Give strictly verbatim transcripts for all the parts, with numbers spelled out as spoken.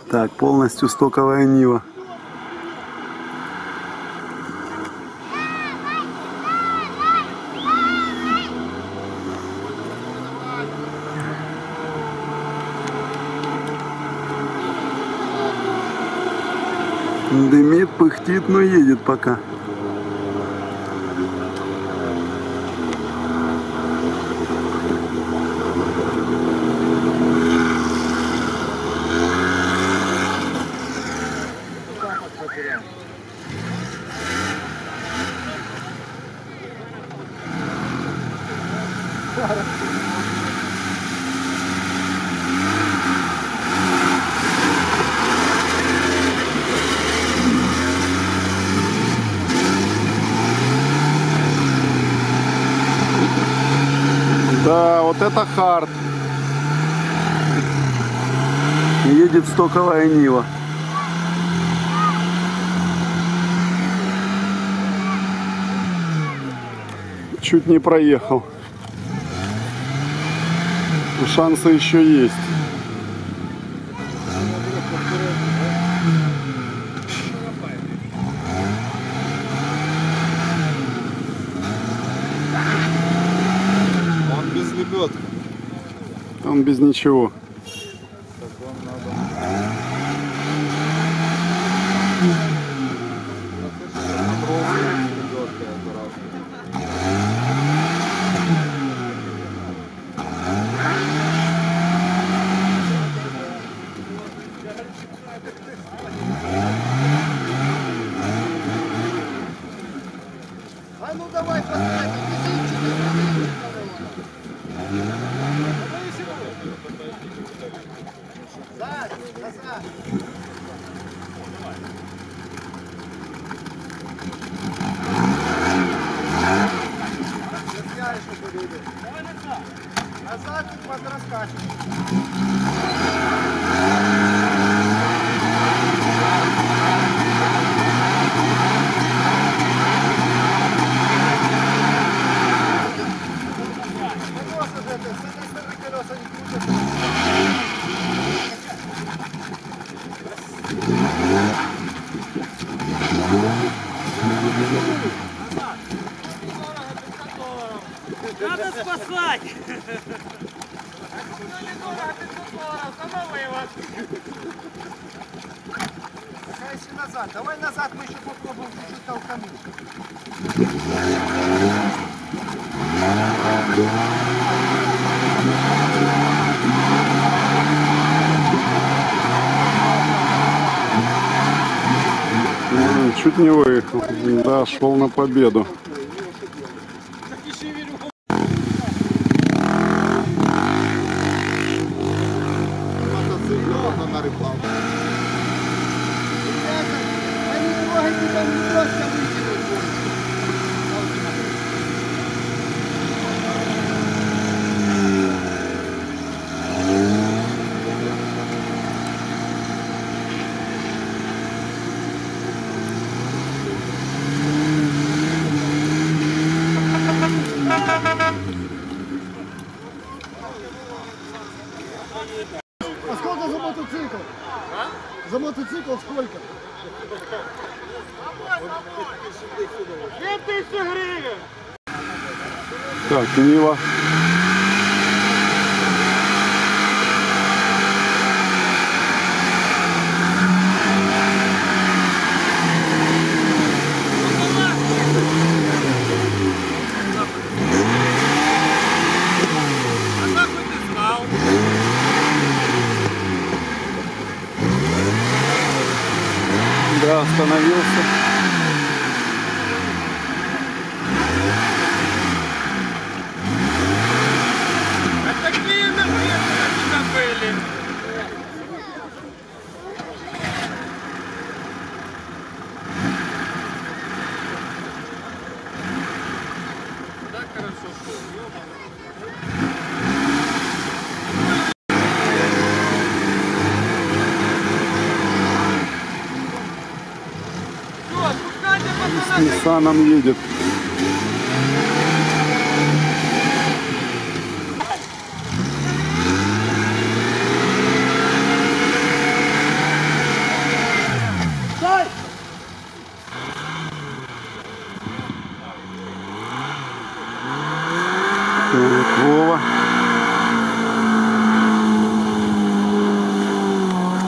Так, полностью стоковая Нива. Дымит, пыхтит, но едет пока. Да, вот это хард. Едет стоковая Нива. Чуть не проехал. Шансы еще есть. Он без лебедки. Он без ничего. А ну давай, поставь, назад, назад. Давай назад. Назад и подраскачивай. Надо спасать! Кайся назад. Давай назад, мы еще попробуем чуть-чуть толкануть. Чуть не выехал. Да, шел на победу. А сколько за мотоцикл? А? За мотоцикл сколько? две тысячи гривен! Так, Нива. Да, остановился. А такие нагрузки у тебя были! Так хорошо, что С Ниссаном едет.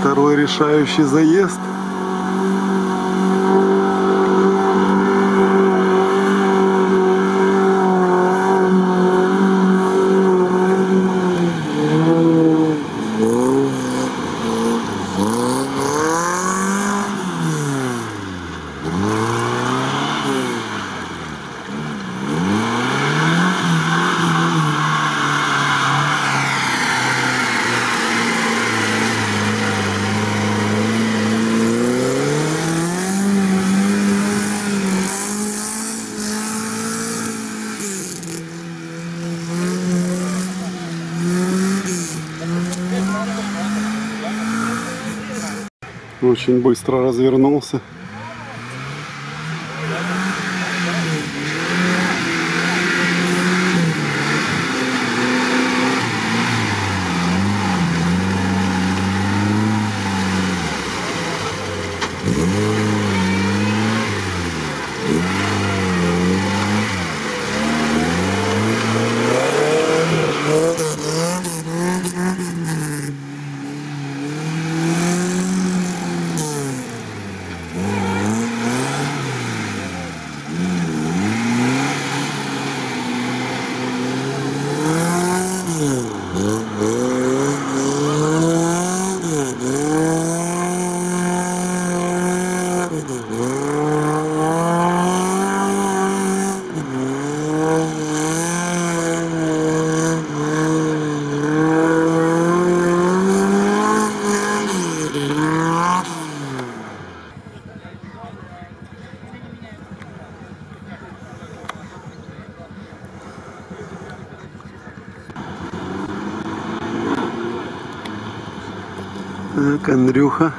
Второй решающий заезд. Очень быстро развернулся. Так, Андрюха.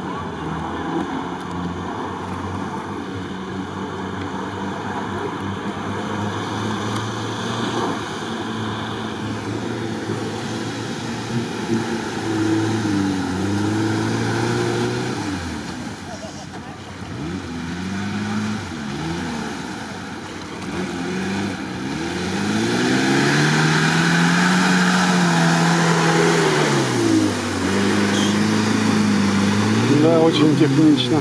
Да, очень технично.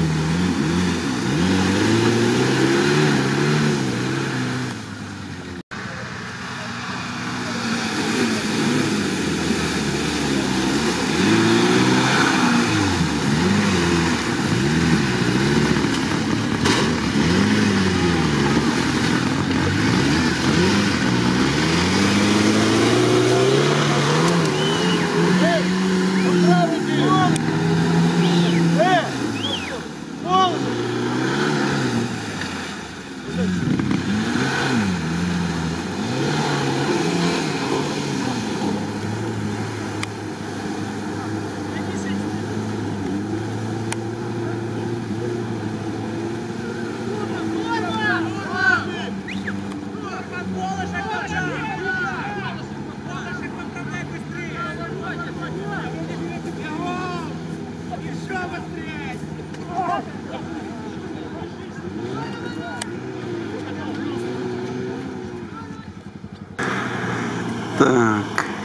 Так,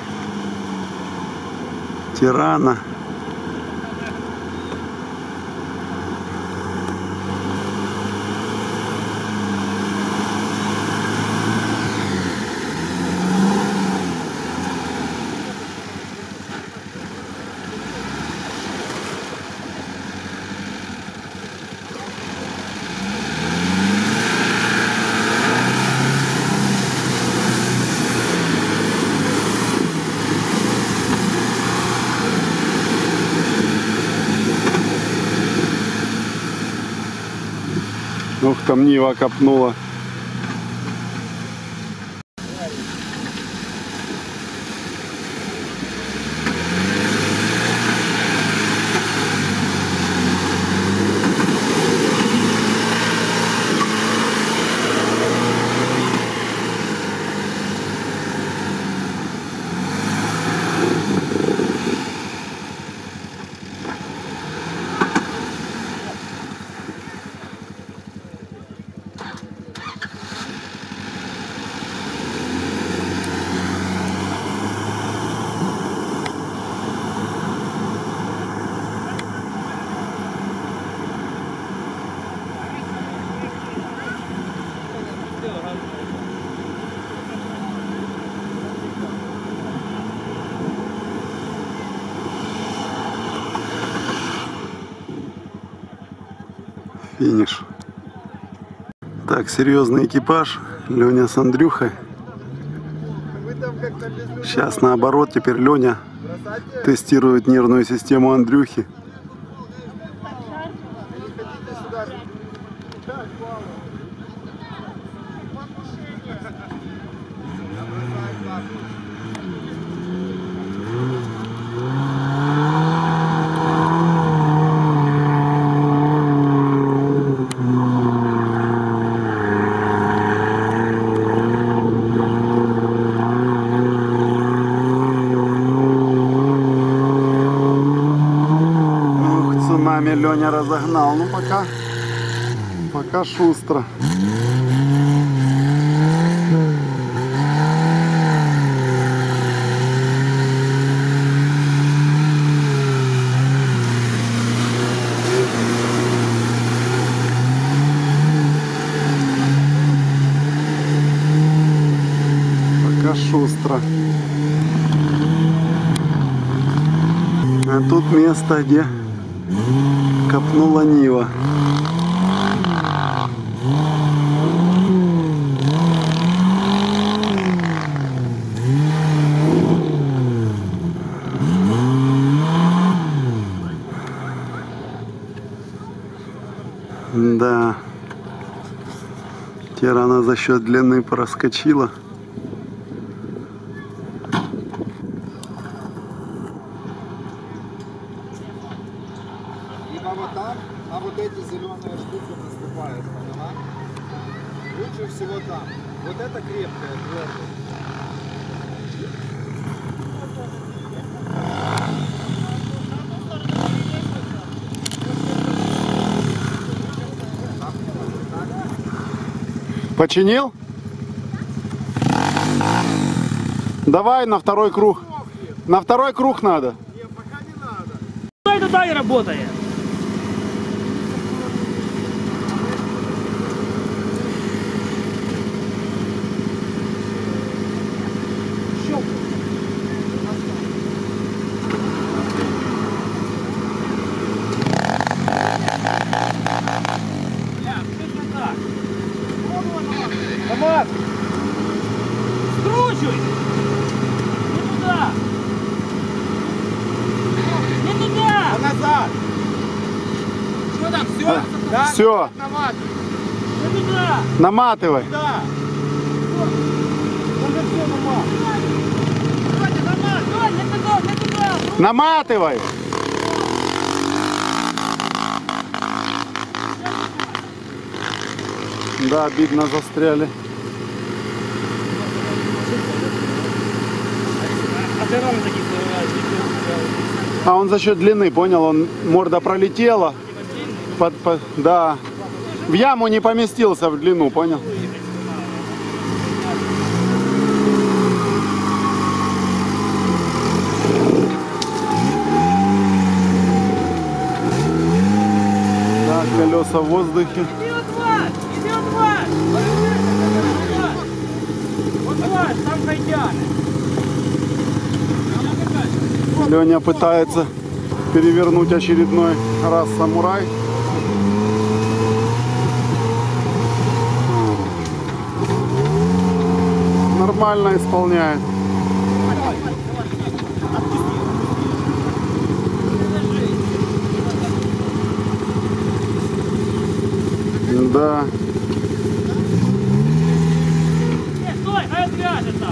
Тирана. Ух, там Нива копнула. финиш. Так, серьезный экипаж. Леня с Андрюхой. Сейчас наоборот, теперь Леня тестирует нервную систему Андрюхи. Леня разогнал, ну пока, пока шустро. Пока шустро. А тут место, где копнула Нива. Да. Теперь она за счет длины проскочила. Вот там, а вот эти зеленые штуки наступаешь, понимаешь? Лучше всего там. Вот это крепкая, твердая. Починил? Давай на второй круг. На второй круг надо. Нет, пока не надо. Туда и туда и работает. Томас! Скручивай! Не туда! Не туда! А назад! Что там, все? Да? Все, Не туда! наматывай. Да! Уже все, Томас! Давайте, давай, давай, не туда, не туда! Наматывай. Да, обидно, застряли. А ты рано таких А он за счет длины, понял? Он морда пролетела. Под, под, да. В яму не поместился в длину, понял? Так, колеса в воздухе. Иди вот вас! Иди вот вас! Вот вас, там пойдем! Леня пытается перевернуть очередной раз самурай. Нормально исполняет. Да. Нет, стой, а отвяжется!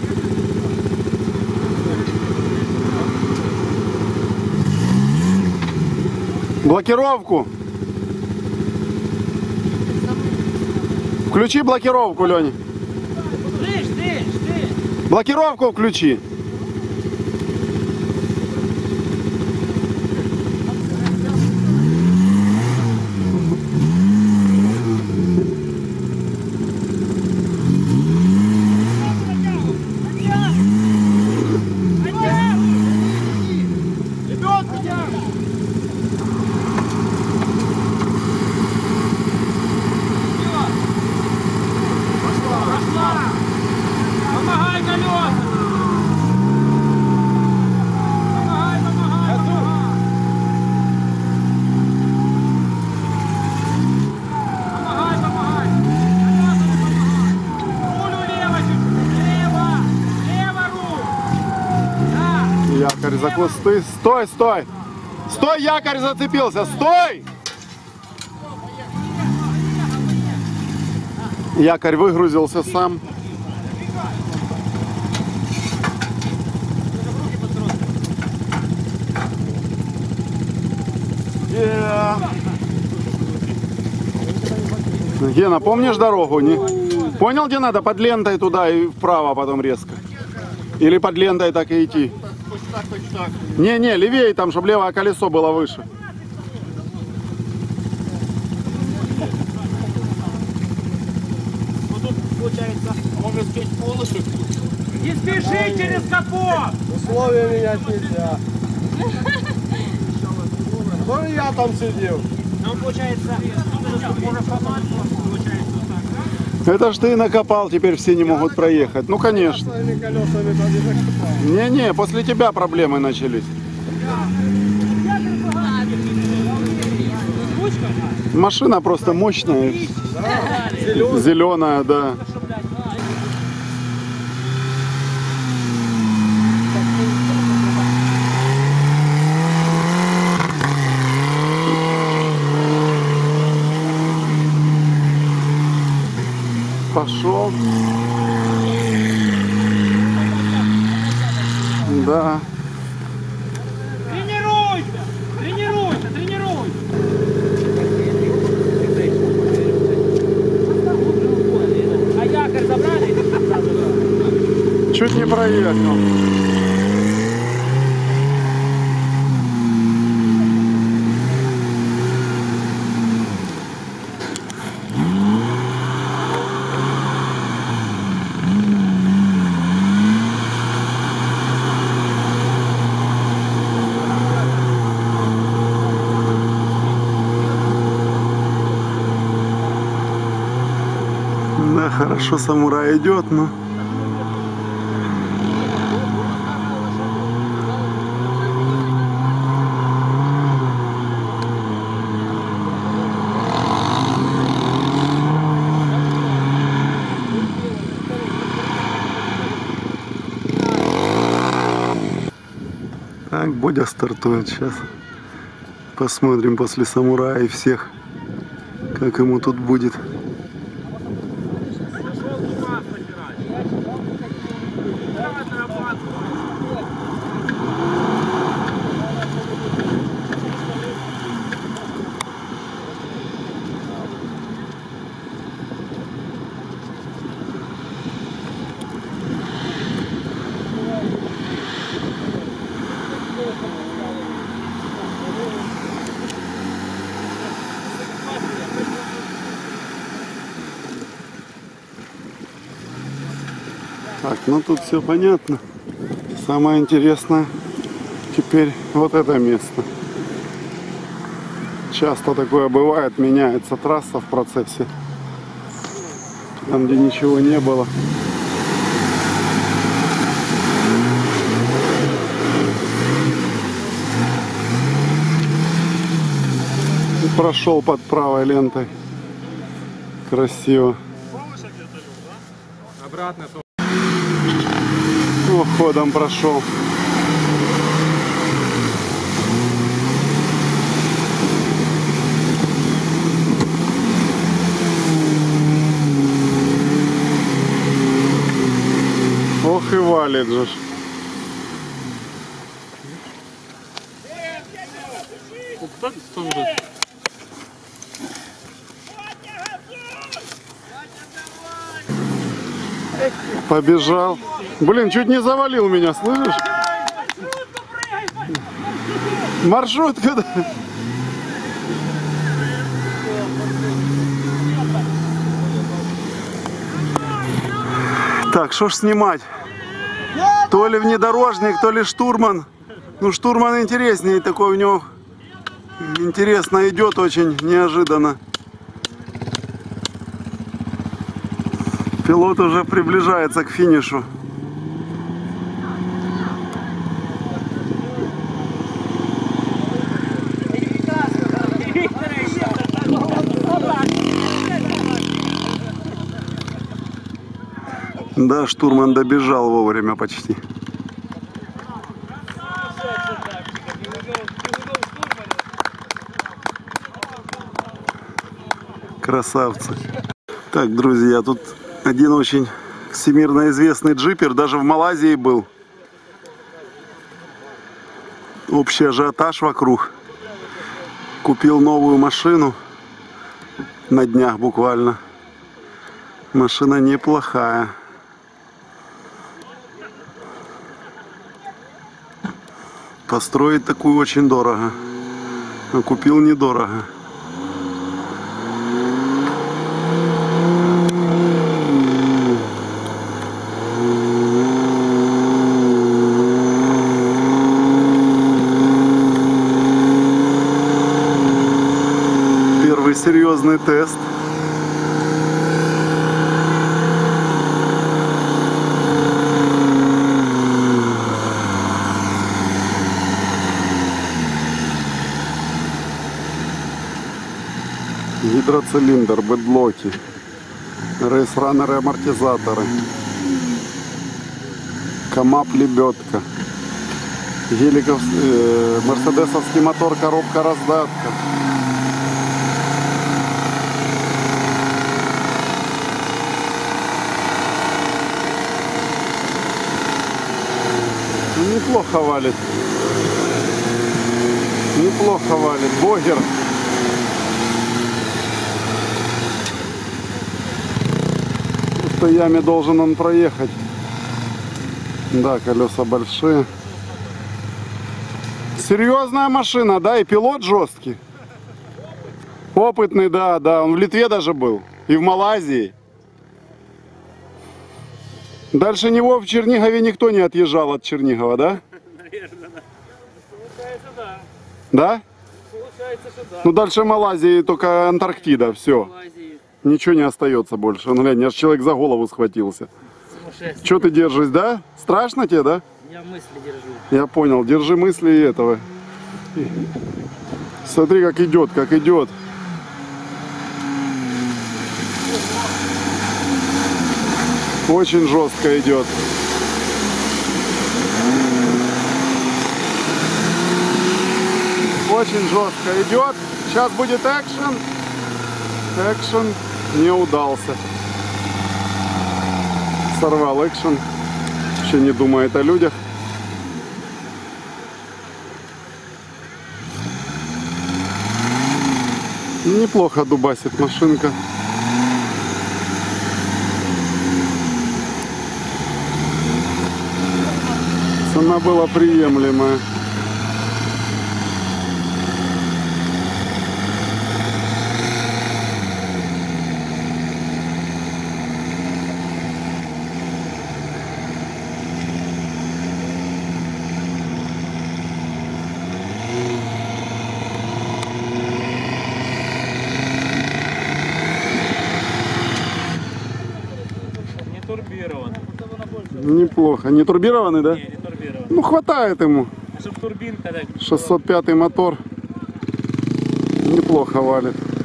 Блокировку. Включи блокировку, Леня. Жди, жди, жди! Блокировку включи. Помогай колесам! за кусты. Стой, стой! Стой, якорь зацепился! Стой! Якорь выгрузился сам. Yeah. Гена, помнишь дорогу? Не? Понял, где надо? Под лентой туда и вправо потом резко. Или под лентой так и идти. Не-не, левее там, чтобы левое колесо было выше. Получается, можно сказать, полосу. Не спеши через капот! Условия менять нельзя. Ну и я там сидел. Нам получается, можно поматься, получается так. Это ж ты накопал, теперь все не могут проехать. Ну, конечно. Своими колесами там не закопал. Не-не, после тебя проблемы начались. Машина просто мощная. Зеленая, да. Пошел. Да. Тренируйся! Тренируйся, тренируйся! А якорь забрали? Чуть не проехал. Да, хорошо самурай идет, но... Так, Бодя стартует сейчас. Посмотрим после самурая и всех, как ему тут будет. Так, ну тут все понятно. Самое интересное теперь вот это место. Часто такое бывает, меняется трасса в процессе. Там, где ничего не было. И прошел под правой лентой. Красиво. Обратно. Ходом прошел. Ох и валит же. Побежал. Блин, чуть не завалил меня, слышишь? Маршрутка, да. Так, что ж снимать? То ли внедорожник, то ли штурман. Ну, штурман интереснее, такой у него интересно идет, очень неожиданно. Пилот уже приближается к финишу. Да, штурман добежал вовремя почти. Красавцы. Так, друзья, тут один очень всемирно известный джипер, даже в Малайзии был. Общий ажиотаж вокруг. Купил новую машину на днях буквально. Машина неплохая. Построить такую очень дорого. А купил недорого. Первый серьезный тест. Гидроцилиндр, бэдлоки, рейс-раннеры, амортизаторы, КАМАП, лебедка, геликов, э, мерседесовский мотор, коробка, раздатка. Неплохо валит. Неплохо валит. Богер. В той яме должен он проехать. Да, колеса большие. Серьезная машина, да, и пилот жесткий. Опытный, да, да. Он в Литве даже был. И в Малайзии. Дальше него в Чернигове никто не отъезжал от Чернигова, да? Наверное, да. Получается, да. Да? Получается, что да. Ну дальше Малайзии только Антарктида, все. Малайзии Ничего не остается больше. Ну глянь, аж человек за голову схватился. сумасшествие. Че ты держишь, да? Страшно тебе, да? Я мысли держу. Я понял, держи мысли и этого. Смотри, как идет, как идет. Очень жестко идет. Очень жестко идет. Сейчас будет экшен. Экшен не удался. Сорвал экшен. Вообще не думает о людях. Неплохо дубасит машинка. Цена была приемлемая. Не турбирован. Неплохо. Не турбированный, да? Не, не турбирован. Ну, хватает ему. Чтобы турбинка так. шестьсот пятый мотор. Неплохо валит.